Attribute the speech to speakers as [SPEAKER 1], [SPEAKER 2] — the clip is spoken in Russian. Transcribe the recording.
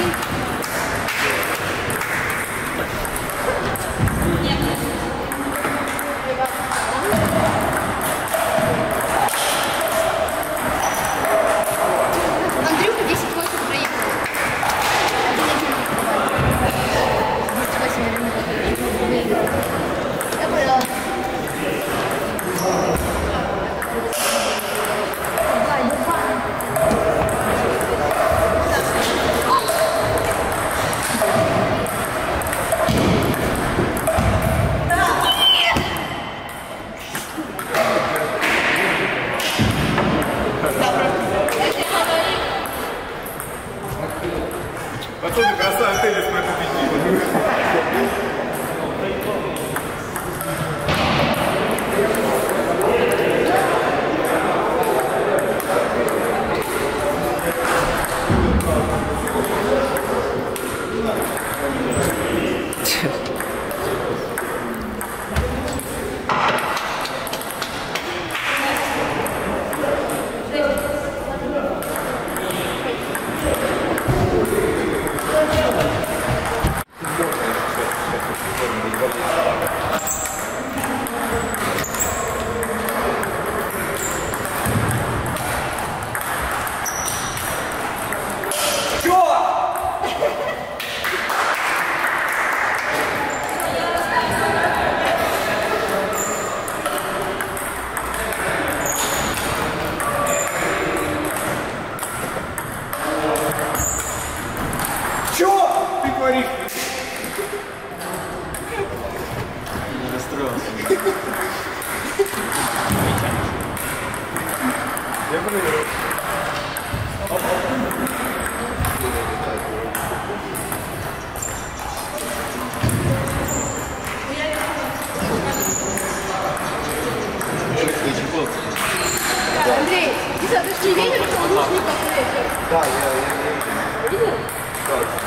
[SPEAKER 1] Андрюха 10-8 проехал. 10-8 я поняла.
[SPEAKER 2] Пацаны, красавец теннис на этой пяти. Чё ты творишь?
[SPEAKER 3] Не расстроился.
[SPEAKER 2] Я проверю.
[SPEAKER 1] Андрей, ты же не видел, что он лучник какой-то?
[SPEAKER 2] Да, я видел.
[SPEAKER 1] Видел?
[SPEAKER 2] Да.